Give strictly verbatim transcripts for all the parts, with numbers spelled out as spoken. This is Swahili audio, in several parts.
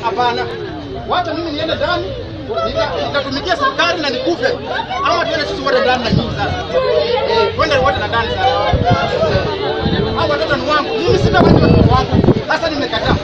Hapana. Wacha mimi niende ndani, nitatumikia serikali na nikufe. Ama tuende sisi wote ndani na nyinyi sasa. Eh, twende wote na ndani sasa. Hao watoto ni wangu. Mimi sina watoto wangu. Sasa nimekataa.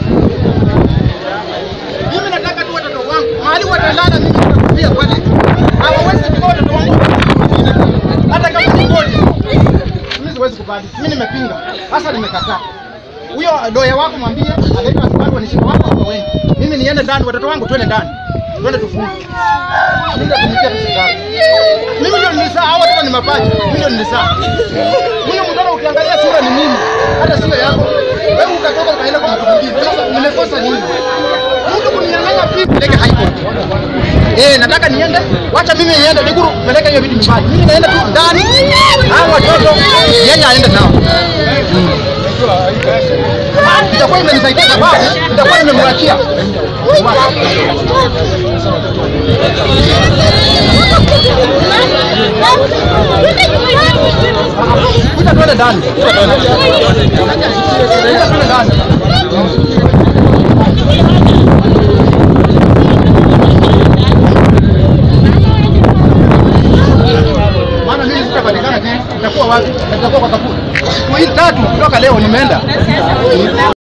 Mimi nataka tu watoto wangu. Mahali watalala mimi nitakufia pale. Hawawezi kutoa watoto wangu. Hata kama ni kodi. Mimi siwezi kubali. Mimi nimepinga. Sasa nimekataa. Huyo doya wako mwambie aleta askari wanishika wako kwa wengi. Mimi niende ndani, watoto wangu twende ndani. Twende tufunge. Mimi ndio tumikia serikali. Mimi ndio nilizaa, hao watoto ni mapacha. Mimi ndio nilizaa. Huyo mtoto ukiangalia sura ni mimi. Hata sio yako. Wewe ukatoka ukaenda kwa mtu mwingine. Sasa nimekosa nini? Mtu kuninyang'anya vipi ndege haiko. Eh, nataka niende. Wacha mimi niende Liguru peleka hiyo vitu nyumbani. Mimi naenda tu ndani. Hao watoto yeye aende nao. Nitakuwa imenisaidia sababu nitakuwa nimemwachia. Kuja tuende ndani. Kuja tuende ndani. Maana mimi sitapatikana tena. Nitakuwa wapi? Nitakuwa kwa kaburi. Siku hii tatu kutoka leo nimeenda.